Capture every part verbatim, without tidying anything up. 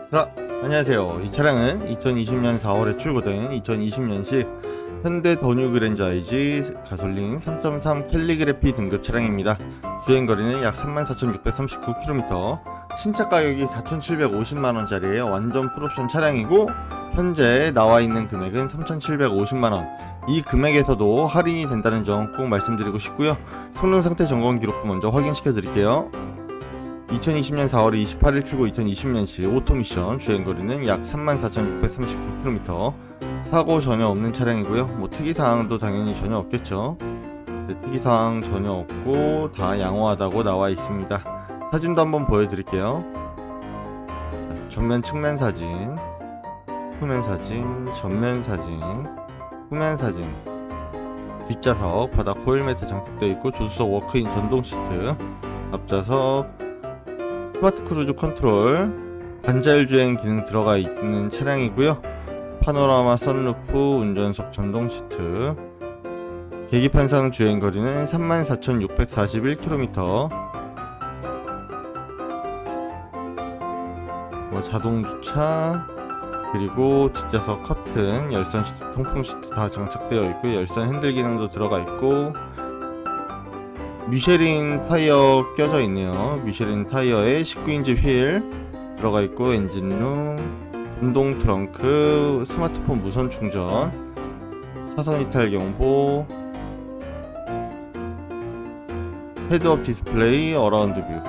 자, 안녕하세요. 이 차량은 이천이십 년 사월에 출고된 이천이십 년식 현대 더 뉴 그랜저 아이지 가솔린 삼 점 삼 캘리그래피 등급 차량입니다. 주행거리는 약 삼만 사천육백삼십구 킬로미터, 신차 가격이 사천칠백오십만 원짜리예요. 완전 풀옵션 차량이고 현재 나와있는 금액은 삼천칠백오십만 원. 이 금액에서도 할인이 된다는 점 꼭 말씀드리고 싶고요. 성능 상태 점검 기록부 먼저 확인시켜 드릴게요. 이천이십 년 사월 이십팔 일 출고 이천이십 년식 오토미션, 주행거리는 약 삼만 사천육백삼십구 킬로미터, 사고 전혀 없는 차량이고요. 뭐 특이사항도 당연히 전혀 없겠죠. 네, 특이사항 전혀 없고 다 양호하다고 나와 있습니다. 사진도 한번 보여드릴게요. 전면 측면 사진, 후면 사진, 전면 사진, 후면 사진, 뒷좌석 바닥 호일 매트 장착되어 있고 조수석 워크인 전동 시트, 앞좌석 스마트 크루즈 컨트롤, 반자율 주행 기능 들어가 있는 차량이고요. 파노라마 선루프, 운전석 전동 시트, 계기판상 주행거리는 삼만 사천육백사십일 킬로미터, 뭐 자동 주차, 그리고 뒷좌석 커튼, 열선 시트, 통풍 시트 다 장착되어 있고 열선 핸들 기능도 들어가 있고 미쉐린 타이어 껴져 있네요. 미쉐린 타이어에 십구 인치 휠 들어가 있고 엔진룸, 전동 트렁크, 스마트폰 무선 충전, 차선 이탈 경보, 헤드업 디스플레이, 어라운드 뷰,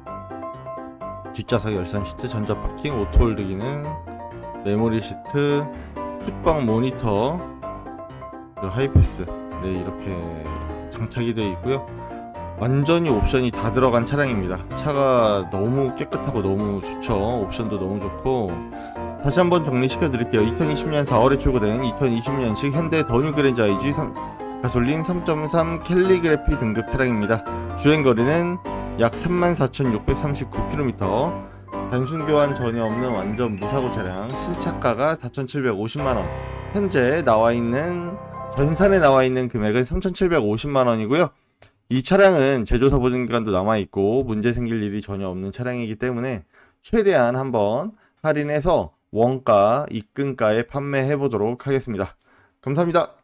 뒷좌석 열선 시트, 전자 파킹, 오토홀드 기능, 메모리 시트, 숙박 모니터, 하이패스, 네, 이렇게 장착이 되어 있고요. 완전히 옵션이 다 들어간 차량입니다. 차가 너무 깨끗하고 너무 좋죠. 옵션도 너무 좋고. 다시 한번 정리시켜 드릴게요. 이천이십 년 사월에 출고된 이천이십 년식 현대 더 뉴 그랜저 아이지 가솔린 삼 점 삼 캘리그래피 등급 차량입니다. 주행거리는 약 삼만 사천육백삼십구 킬로미터, 단순 교환 전혀 없는 완전 무사고 차량, 신차가가 사천칠백오십만 원, 현재 나와있는 전산에 나와있는 금액은 삼천칠백오십만 원이고요 이 차량은 제조사 보증기간도 남아있고 문제 생길 일이 전혀 없는 차량이기 때문에 최대한 한번 할인해서 원가, 입금가에 판매해 보도록 하겠습니다. 감사합니다.